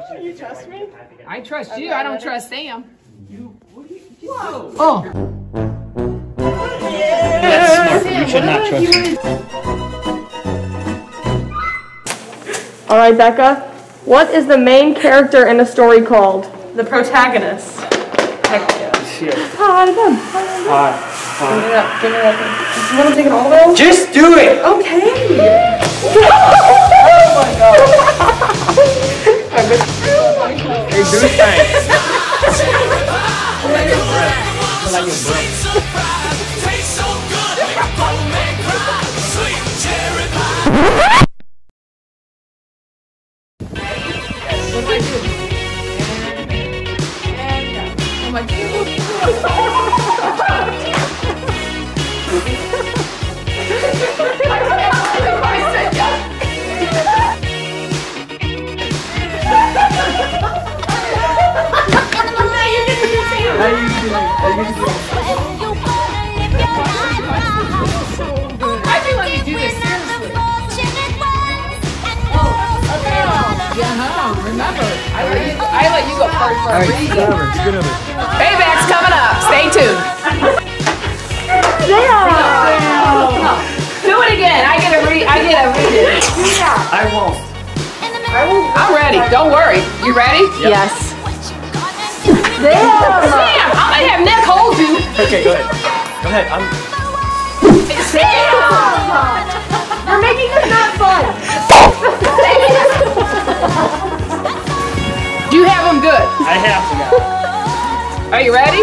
You trust me? I trust you. I don't trust Sam. Whoa. Oh. That's smart. You should not trust me. All right, Becca. What is the main character in a story called? The protagonist. Heck yeah. Shit. Hi, them. Hot. Give me that. Give me that. You want to take it all the way? Just do it! Okay. Oh my god. Hey, do it fine. I feel like you do this seriously. Remember, I let you go first for a reason. Payback's coming up. Stay tuned. Do it again. I get a read it. I won't. I'm ready. Don't worry. You ready? Yes. Sam, I'm gonna have Nick hold you. Okay, go ahead. Go ahead. Sam! You're making this not fun. Do you have them good? I have to now. Are you ready?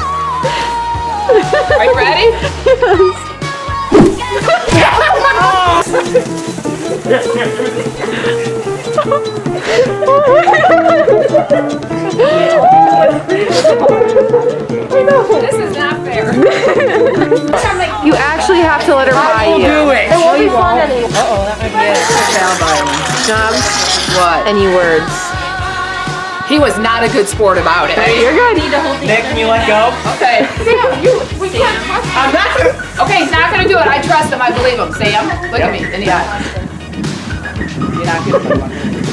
Are you ready? This is not fair. You actually have to let her buy you. do it. It won't be fun anymore. Uh-oh, that might be it. What? Any words? He was not a good sport about it. You're good. Nick, can you let go? Okay. We can't trust him. I'm not gonna. Okay, he's not gonna do it. I trust him. I believe him. Sam, look at me in the eye. You're not gonna do it.